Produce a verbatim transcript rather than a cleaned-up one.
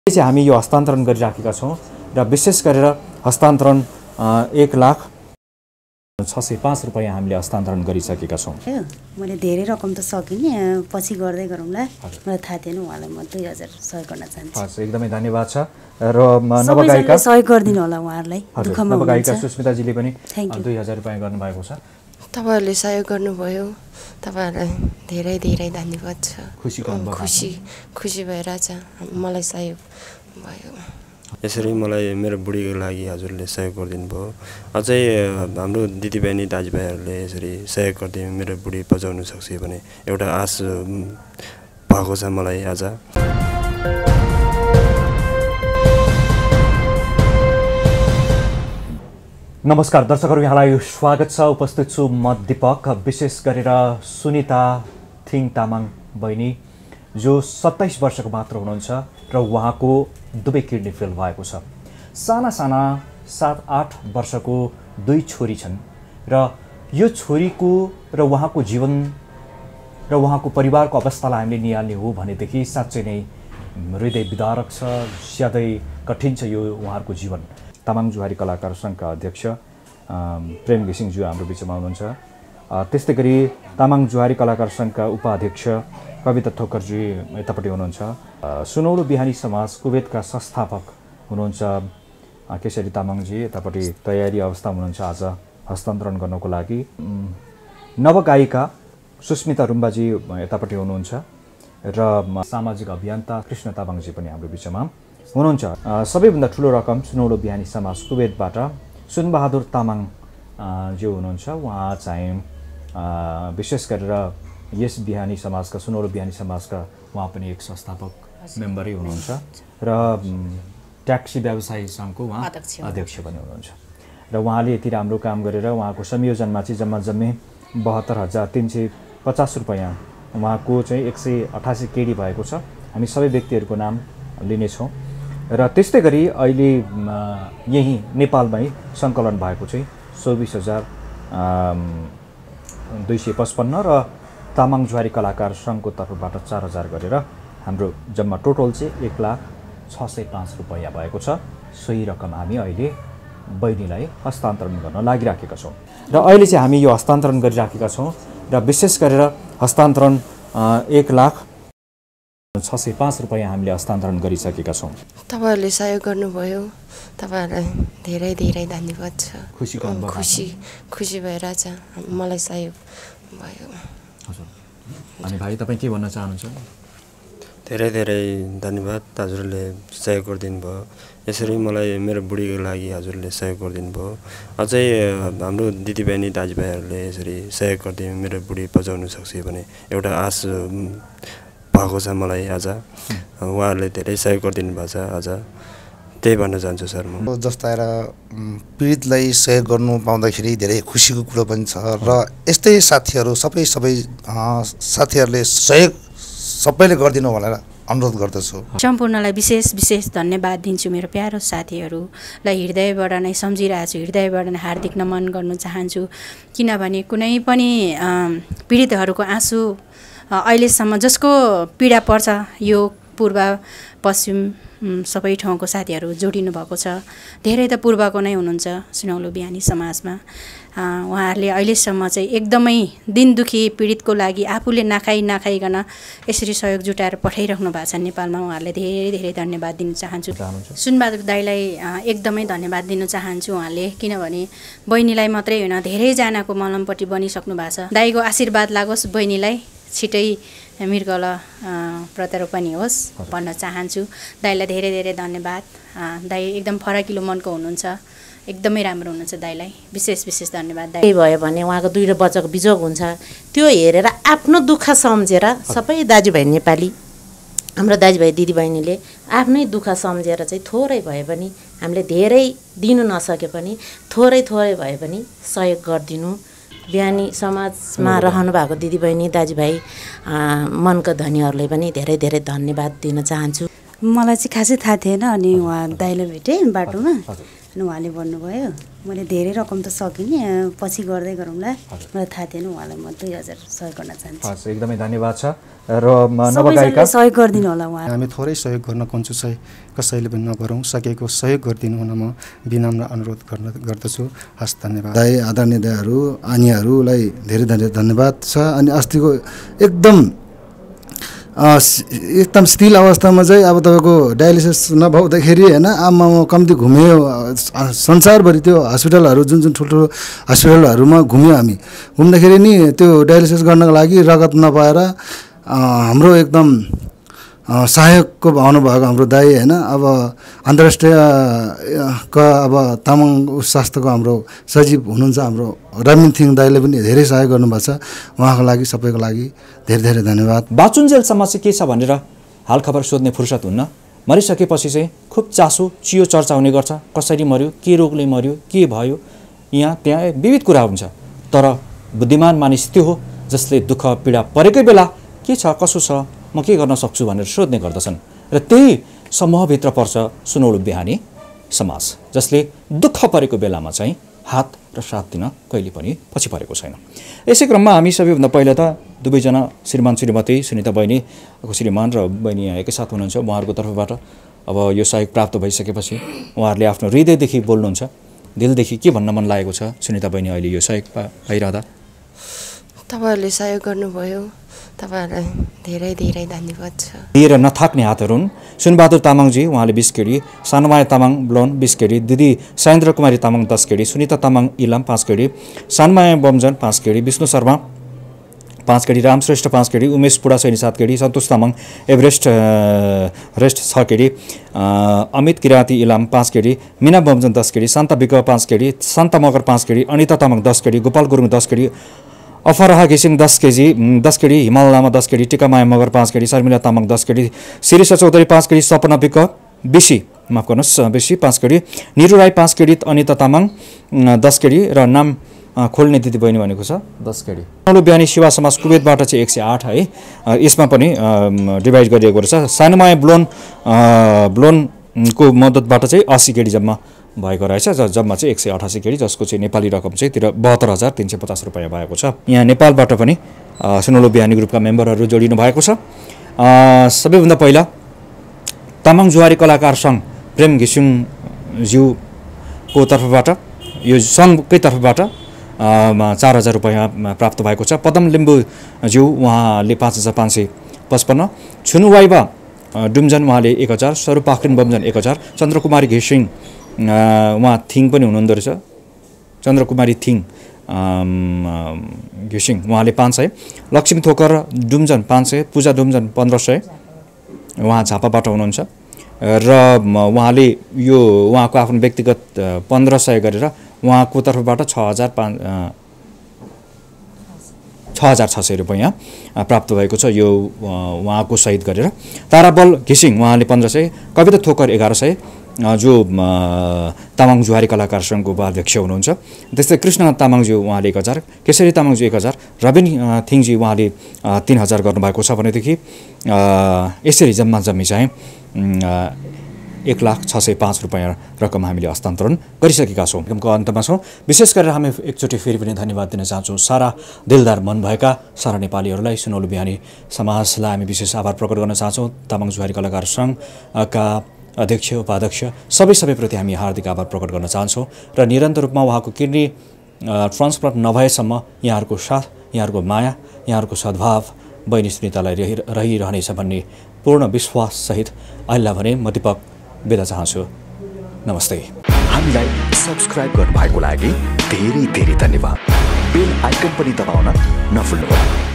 चाहिँ हामी यो हस्तान्तरण गरिराखेका छौँ र विशेष गरेर हस्तान्तरण एक लाख छ सय पाँच रुपियाँ हामीले हस्तान्तरण गरिसकेका छौँ। मैले धेरै रकम त सकिनँ, पछि गर्दै गरौँला, मलाई थाहा थिएन। उहाँलाई म दुई हजार सहयोग गर्न चाहन्छु। एकदमै धन्यवाद छ र नवगायिका सहयोग गरिदिनु होला उहाँहरूलाई। नवगायिका सुस्मिताजीले पनि दुई हजार रुपियाँ गर्नुभएको छ। तपाईँहरूले सहयोग गर्नुभयो, तपाईँहरूलाई धेरै धेरै धन्यवाद छ। खुसी खुसी खुसी भइरहेछ, मलाई सहयोग भयो। यसरी मलाई मेरो बुढीको लागि हजुरले सहयोग गरिदिनु भयो। अझै हाम्रो दिदीबहिनी दाजुभाइहरूले यसरी सहयोग गरिदिनु मेरो बुढी बचाउनु सक्छ भने एउटा आश भएको छ मलाई आज। नमस्कार दर्शकहरू, यहाँलाई स्वागत छ। उपस्थित छु म दीपक। विशेष गरेर सुनिता थिङ तामाङ बहिनी जो सत्ताइस वर्षको मात्र हुनुहुन्छ र उहाँको दुवै किडनी फेल भएको छ। साना साना सात आठ वर्षको दुई छोरी छन् र यो छोरीको र उहाँको जीवन र उहाँको परिवारको अवस्थालाई हामीले निहाल्ने हो भनेदेखि साँच्चै नै हृदय विदारक छ, ज्यादै कठिन छ यो उहाँहरूको जीवन। तामाङ जुहारी कलाकार सङ्घका अध्यक्ष प्रेम घिसिङज्यू हाम्रो बिचमा हुनुहुन्छ। त्यस्तै गरी तामाङ जुहारी कलाकार सङ्घका उपाध्यक्ष कविता ठोकरजी यतापट्टि हुनुहुन्छ। सुनौलो बिहानी समाज कुवेतका संस्थापक हुनुहुन्छ केशरी तामाङजी यतापट्टि तयारी अवस्थामा हुनुहुन्छ आज हस्तान्तरण गर्नको लागि। नवगायिका सुस्मिता रुम्बाजी यतापट्टि हुनुहुन्छ र सामाजिक अभियन्ता कृष्ण तामाङजी पनि हाम्रो बिचमा हुनुहुन्छ। सबैभन्दा ठुलो रकम सुनौलो बिहानी समाज कुवेतबाट सुनबहादुर तामाङ जो हुनुहुन्छ, उहाँ चाहिँ विशेष गरेर यस बिहानी समाजका सुनौलो बिहानी समाजका उहाँ पनि एक संस्थापक मेम्बरै हुनुहुन्छ र ट्याक्सी व्यवसायी सङ्घको उहाँ अध्यक्ष पनि हुनुहुन्छ। र उहाँले यति राम्रो काम गरेर उहाँको संयोजनमा चाहिँ जम्मा जम्मी बहत्तर हजार तिन सय पचास रुपियाँ उहाँको चाहिँ एक सय अठासी केडी भएको छ। हामी सबै व्यक्तिहरूको नाम लिनेछौँ र त्यस्तै गरी अहिले यहीँ नेपालमै सङ्कलन भएको चाहिँ चौबिस हजार दुई सय पचपन्न र तामाङ जुहारी कलाकार सङ्घको तर्फबाट चार हजार गरेर हाम्रो जम्मा टोटल चाहिँ एक लाख छ सय पाँच रुपियाँ भएको छ। सोही रकम हामी अहिले बहिनीलाई हस्तान्तरण गर्न लागिराखेका छौँ र अहिले चाहिँ हामी यो हस्तान्तरण गरिराखेका छौँ र विशेष गरेर हस्तान्तरण एक लाख छ सय पाँच रुपियाँ हामीले हस्तान्तरण गरिसकेका छौँ। तपाईँहरूले सहयोग गर्नुभयो, तपाईँहरूलाई धेरै धेरै धन्यवाद छ। खुसी खुसी खुसी भइरहेछ, मलाई सहयोग भयो। हजुर, अनि भाइ तपाईँ के भन्न चाहनुहुन्छ? धेरै धेरै धन्यवाद, हजुरले सहयोग गरिदिनु भयो। यसरी मलाई मेरो बुढीको लागि हजुरले सहयोग गरिदिनु भयो। अझै हाम्रो दिदीबहिनी दाजुभाइहरूले यसरी सहयोग गरिदिनु मेरो बुढी बचाउनु सक्छ भने एउटा आश भएको छ मलाई आज। उहाँहरूले धेरै सहयोग गरिदिनु भएको छ आज, त्यही भन्न चाहन्छु सर। म जस्तो आएर पीडितलाई सहयोग गर्नु पाउँदाखेरि धेरै खुसीको कुरो पनि छ र यस्तै साथीहरू सबै सबै साथीहरूले सहयोग सबैले गरिदिनु भनेर अनुरोध गर्दछु। सम्पूर्णलाई विशेष विशेष धन्यवाद दिन्छु। मेरो प्यारो साथीहरूलाई हृदयबाट नै सम्झिरहेको छु, हृदयबाट नै हार्दिक नमन गर्न चाहन्छु। किनभने कुनै पनि पीडितहरूको आँसु अहिलेसम्म जसको पीडा पर्छ यो पूर्व पश्चिम सबै ठाउँको साथीहरू जोडिनु भएको छ। धेरै त पूर्वको नै हुनुहुन्छ सुनौलो बिहानी समाजमा। उहाँहरूले अहिलेसम्म चाहिँ एकदमै दिन दुखी पीडितको लागि आफूले नखाइ नखाइकन यसरी सहयोग जुटाएर पठाइराख्नु भएको छ नेपालमा। उहाँहरूले धेरै धेरै धन्यवाद दिन चाहन्छु। सुनबहादुर दाईलाई एकदमै धन्यवाद दिन चाहन्छु उहाँले, किनभने बहिनीलाई मात्रै होइन धेरैजनाको मलमपट्टि बनिसक्नु भएको छ। दाईको आशीर्वाद लागोस्, बहिनीलाई छिटै मृगल प्रत्यारोपण होस् भन्न चाहन्छु। दाईलाई धेरै धेरै धन्यवाद। दाई एकदम फराकिलो मनको हुनुहुन्छ, एकदमै राम्रो हुनुहुन्छ। दाईलाई विशेष विशेष धन्यवाद। दाई भयो भने उहाँको दुईवटा बच्चाको बिजोग हुन्छ, त्यो हेरेर आफ्नो दुःख सम्झेर सबै दाजुभाइ नेपाली हाम्रो दाजुभाइ दिदीबहिनीले आफ्नै दुःख सम्झेर चाहिँ थोरै भए पनि हामीले धेरै दिनु नसके पनि थोरै थोरै भए पनि सहयोग गरिदिनु। बिहानी समाजमा रहनु भएको दिदीबहिनी दाजुभाइ मनका धनीहरूलाई पनि धेरै धेरै धन्यवाद दिन चाहन्छु। मलाई चाहिँ खासै थाहा थिएन, अनि उहाँ दाइले भेटेँ बाटोमा, अनि उहाँले भन्नुभयो मैले धेरै रकम त सकिनँ पछि गर्दै गरौँला मलाई थाहा थिएन उहाँलाई म दुई हजार सहयोग गर्न चाहन्छु हस् एकदमै धन्यवाद छ र नवगायिका सहयोग गरिदिनु होला उहाँ हामी थोरै सहयोग गर्न कन्छु चाहिँ कसैले पनि नगरौँ सकेको सहयोग गरिदिनु हुन म विनम्र अनुरोध गर्न गर्दछु हस् धन्यवाद दाइ आदरणीय दाइहरू आनीहरूलाई धेरै धेरै धन्यवाद छ अनि अस्तिको एकदम एकदम स्थिल अवस्थामा चाहिँ अब तपाईँको डायलिसिस नभउँदाखेरि होइन आमा कम्ती घुम्यो संसारभरि त्यो हस्पिटलहरू जुन जुन ठुल्ठुलो हस्पिटलहरूमा घुम्यो हामी घुम्दाखेरि नि त्यो डायलिसिस गर्नको लागि रगत नपाएर हाम्रो एकदम सहायकको भावना भएको हाम्रो दाइ होइन अब अन्तर्राष्ट्रिय का अब तामाङ स्वास्थ्यको हाम्रो सचिव हुनुहुन्छ हाम्रो रमिन थिङ दाइले पनि धेरै सहयोग गर्नुभएको छ उहाँको लागि सबैको लागि धेरै धेरै धन्यवाद बाचुन्जेलसम्म चाहिँ के छ भनेर हालखबर सोध्ने फुर्सद हुन्न मरिसकेपछि चाहिँ खुब चासो चियो चर्चा हुने गर्छ कसरी मर्यो के रोगले मर्यो के भयो यहाँ त्यहाँ विविध कुरा हुन्छ तर बुद्धिमान मानिस त्यो हो जसले दुःख पीडा परेकै बेला के छ कसो छ म के गर्न सक्छु भनेर सोध्ने गर्दछन् र त्यही समूहभित्र पर्छ सुनौलो बिहानी समाज जसले दुःख परेको बेलामा चाहिँ हात र साथ दिन कहिले पनि पछि परेको छैन। यसै क्रममा हामी सबैभन्दा पहिला त दुवैजना श्रीमान श्रीमती सुनिता बहिनीको श्रीमान र बहिनी यहाँ एकैसाथ हुनुहुन्छ उहाँहरूको तर्फबाट अब यो सहयोग प्राप्त भइसकेपछि उहाँहरूले आफ्नो हृदयदेखि बोल्नुहुन्छ दिलदेखि के भन्न मन लागेको छ सुनिता बहिनी अहिले यो सहयोग पाइरहँदा तपाईँहरूले सहयोग गर्नुभयो तपाईँहरूलाई धेरै धेरै धन्यवाद छ। दिएर नथाक्ने हातहरू हुन् सुनबहादुर तामाङजी उहाँले बिस केडी सानमाया तामाङ ब्लोन बिस केडी दिदी सायन्द्र कुमारी तामाङ दस केडी सुनिता तामाङ इलाम पाँच केडी सानमाया बमजन पाँच केडी विष्णु शर्मा पाँच केडी रामश्रेष्ठ पाँच केडी उमेश पुडा सैनी सात KD Santosh Tamang Everest rest छ केडी अमित किराती इलाम पाँच केडी मिना बमजन दस केडी शान्ता विक पाँच केडी शान्ता मगर पाँच केडी अनिता तामाङ दस केडी गोपाल गुरुङ दस केडी अफरहा घिसिङ दस केजी दस केडी हिमाल लामा दस केडी टिकामाया मगर पाँच केडी शर्मिला तामाङ दस केडी शिरीषा चौधरी पाँच केडी सपना विक बेसी माफ गर्नुहोस् बेसी पाँच केडी निरु राई पाँच केडी अनिता तामाङ दस केडी र नाम खोल्ने दिदी बहिनी भनेको छ दस केडी सुनौलो बिहानी सेवा समाज कुवेतबाट चाहिँ एक सय आठ है यसमा पनि डिभाइड गरिएको रहेछ सानोमाया ब्लोन ब्लोनको मद्दतबाट चाहिँ अस्सी केडी जम्मा भएको रहेछ जम्मा चाहिँ एक सय अठासी केडी जसको चाहिँ नेपाली रकम चाहिँ तिर बहत्तर हजार तिन सय पचास रुपियाँ भएको छ। यहाँ नेपालबाट पनि सुनौलो बिहानी ग्रुपका मेम्बरहरू जोडिनु भएको छ। सबैभन्दा पहिला तामाङ जुहारी कलाकार सङ्घ प्रेम घिसिङज्यूको तर्फबाट यो सङ्घकै तर्फबाट चार हजार रुपियाँ प्राप्त भएको छ। पदम लिम्बूज्यू उहाँले पाँच हजार पाँच सय पचपन्न छुनुवाइबा डुम्जन उहाँले एक हजार स्वरूप पाखरिन बमजन एक हजार चन्द्रकुमारी घिसिङ उहाँ थिङ पनि हुनुहुँदो रहेछ चन्द्रकुमारी थिङ घिसिङ उहाँले पाँच सय लक्ष्मी थोकर डुम्जन पाँच सय पूजा डुम्जन पन्ध्र सय उहाँ झापाबाट हुनुहुन्छ र उहाँले यो उहाँको आफ्नो व्यक्तिगत पन्ध्र सय गरेर उहाँको तर्फबाट छ हजार पाँच छ हजार छ सय रुपियाँ प्राप्त भएको छ यो उहाँको सहित गरेर। ताराबल घिसिङ उहाँले पन्ध्र सय कविता थोकर एघार सय जो तामाङ जुहारी कलाकार सङ्घको उपाध्यक्ष हुनुहुन्छ। त्यस्तै कृष्ण तामाङज्यू उहाँले एक हजार केशरी तामाङज्यू एक हजार रबिन थिङजी उहाँले तिन हजार गर्नुभएको छ भनेदेखि यसरी जम्मा जम्मी चाहिँ एक लाख छ सय पाँच रुपियाँ रकम हामीले हस्तान्तरण गरिसकेका छौँ। कार्यक्रमको अन्तमा छौँ। विशेष गरेर हामी एकचोटि फेरि पनि धन्यवाद दिन चाहन्छौँ सारा दिलदार मन भएका सारा नेपालीहरूलाई सुनौलो बिहानी समाजलाई हामी विशेष आभार प्रकट गर्न चाहन्छौँ। तामाङ जुहारी कलाकार सङ्घका अध्यक्ष उपाध्यक्ष सबै सबैप्रति हामी हार्दिक आभार प्रकट गर्न चाहन्छौँ र निरन्तर रूपमा उहाँको किडनी ट्रान्सप्लान्ट नभएसम्म यहाँहरूको साथ यहाँहरूको माया यहाँहरूको सद्भाव बहिनी सुनितालाई रहि रहिरहनेछ भन्ने पूर्ण विश्वाससहित अहिले भने म दीपक बिदा चाहन्छु। नमस्ते। हामीलाई सब्सक्राइब गर्नुभएको लागि धेरै धेरै धन्यवाद। बेल आइकन पनि दबाउन नभुल्नुहोला।